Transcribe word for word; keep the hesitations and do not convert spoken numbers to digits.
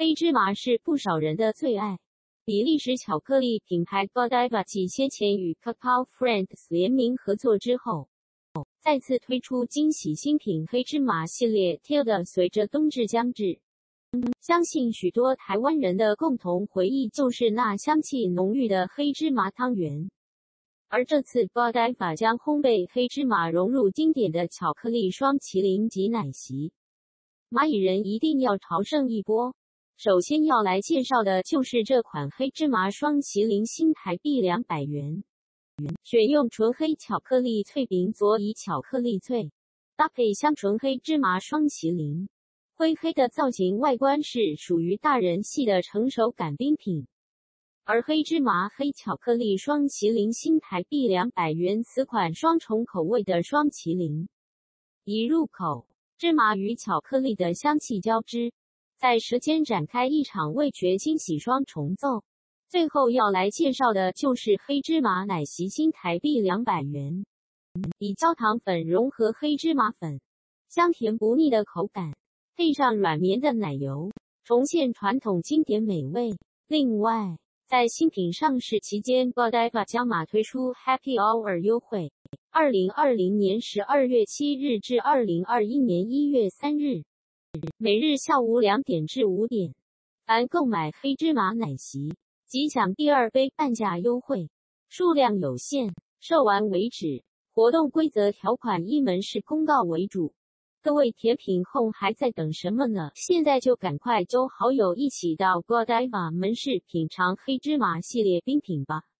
黑芝麻是不少人的最爱。比利时巧克力品牌 Godiva 继先前与 Cacao Friends 联名合作之后，再次推出惊喜新品黑芝麻系列 Tilda。随着冬至将至，相信许多台湾人的共同回忆就是那香气浓郁的黑芝麻汤圆。而这次 Godiva 将烘焙黑芝麻融入经典的巧克力双麒麟及奶昔，蚂蚁人一定要朝圣一波。首先要来介绍的就是这款黑芝麻双麒麟，新台币两百元，选用纯黑巧克力脆饼佐以巧克力脆，搭配香醇黑芝麻双麒麟。灰黑的造型外观是属于大人系的成熟感冰品，而黑芝麻黑巧克力双麒麟新台币两百元，此款双重口味的双麒麟，一入口，芝麻与巧克力的香气交织，在舌尖展开一场味觉惊喜双重奏。最后要来介绍的就是黑芝麻奶昔，新台币两百元，以焦糖粉融合黑芝麻粉，香甜不腻的口感，配上软绵的奶油，重现传统经典美味。另外，在新品上市期间 ，Godiva 将马推出 Happy Hour 优惠，二零二零年十二月七日至二零二一年一月三日。每日下午两点至五点，凡购买黑芝麻奶昔即享第二杯半价优惠，数量有限，售完为止。活动规则条款依门市公告为主。各位甜品控还在等什么呢？现在就赶快揪好友一起到 Godiva 门市品尝黑芝麻系列冰品吧。